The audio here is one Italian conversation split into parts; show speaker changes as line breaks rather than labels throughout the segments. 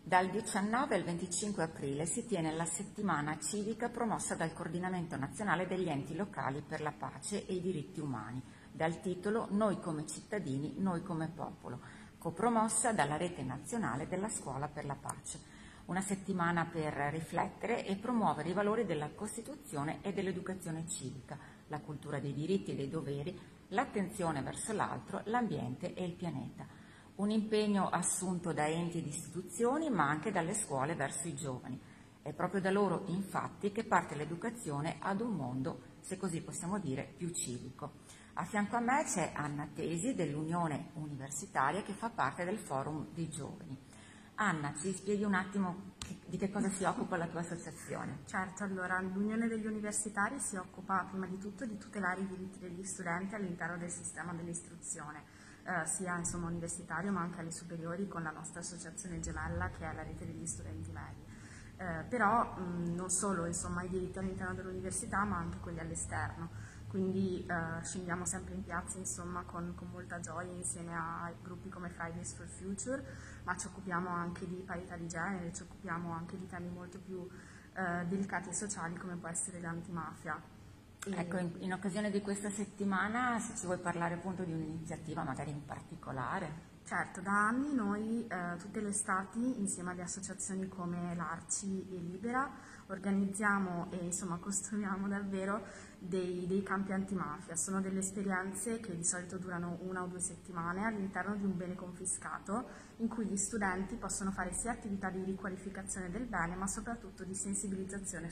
Dal 19 al 25 aprile si tiene la settimana civica promossa dal Coordinamento Nazionale degli Enti Locali per la Pace e i Diritti Umani, dal titolo Noi come cittadini, noi come popolo, copromossa dalla Rete Nazionale della Scuola per la Pace. Una settimana per riflettere e promuovere i valori della Costituzione e dell'educazione civica, la cultura dei diritti e dei doveri, l'attenzione verso l'altro, l'ambiente e il pianeta. Un impegno assunto da enti ed istituzioni, ma anche dalle scuole verso i giovani. È proprio da loro, infatti, che parte l'educazione ad un mondo, se così possiamo dire, più civico. A fianco a me c'è Anna Tesi dell'Unione Universitaria che fa parte del Forum dei Giovani. Anna, ci spieghi un attimo di che cosa si occupa la tua associazione?
Certo, allora l'Unione degli Universitari si occupa prima di tutto di tutelare i diritti degli studenti all'interno del sistema dell'istruzione, sia insomma universitario ma anche alle superiori con la nostra associazione gemella che è la Rete degli Studenti Medi. Però non solo insomma, i diritti all'interno dell'università ma anche quelli all'esterno, quindi scendiamo sempre in piazza insomma, con molta gioia insieme a gruppi come Fridays for Future, ma ci occupiamo anche di parità di genere, ci occupiamo anche di temi molto più delicati e sociali come può essere l'antimafia.
Ecco, in occasione di questa settimana, se ci vuoi parlare appunto di un'iniziativa magari in particolare.
Certo, da anni noi tutte le estati, insieme alle associazioni come l'Arci e Libera, organizziamo e insomma costruiamo davvero dei campi antimafia. Sono delle esperienze che di solito durano 1 o 2 settimane all'interno di un bene confiscato, in cui gli studenti possono fare sia attività di riqualificazione del bene, ma soprattutto di sensibilizzazione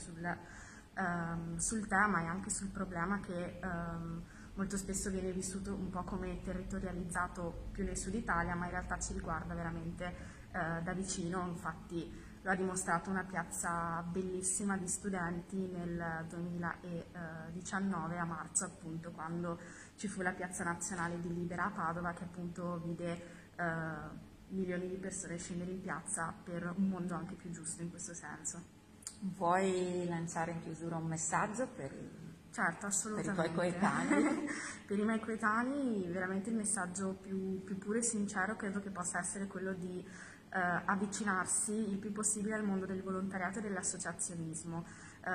sul tema e anche sul problema che molto spesso viene vissuto un po' come territorializzato più nel sud Italia, ma in realtà ci riguarda veramente da vicino. Infatti lo ha dimostrato una piazza bellissima di studenti nel 2019 a marzo, appunto, quando ci fu la piazza nazionale di Libera a Padova, che appunto vide milioni di persone scendere in piazza per un mondo anche più giusto in questo senso.
Vuoi lanciare in chiusura un messaggio
Certo, assolutamente.
per i tuoi coetanei?
Per i miei coetanei veramente il messaggio più puro e sincero credo che possa essere quello di avvicinarsi il più possibile al mondo del volontariato e dell'associazionismo.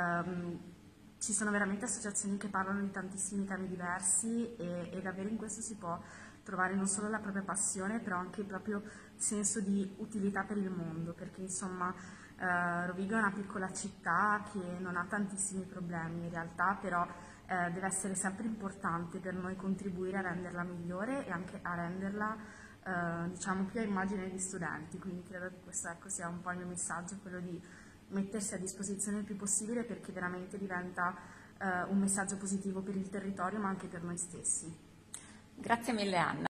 Ci sono veramente associazioni che parlano di tantissimi temi diversi e davvero in questo si può trovare non solo la propria passione, però anche il proprio senso di utilità per il mondo, perché insomma Rovigo è una piccola città che non ha tantissimi problemi in realtà, però deve essere sempre importante per noi contribuire a renderla migliore e anche a renderla diciamo più a immagine degli studenti, quindi credo che questo ecco, sia un po' il mio messaggio, quello di mettersi a disposizione il più possibile perché veramente diventa un messaggio positivo per il territorio ma anche per noi stessi.
Grazie mille Anna.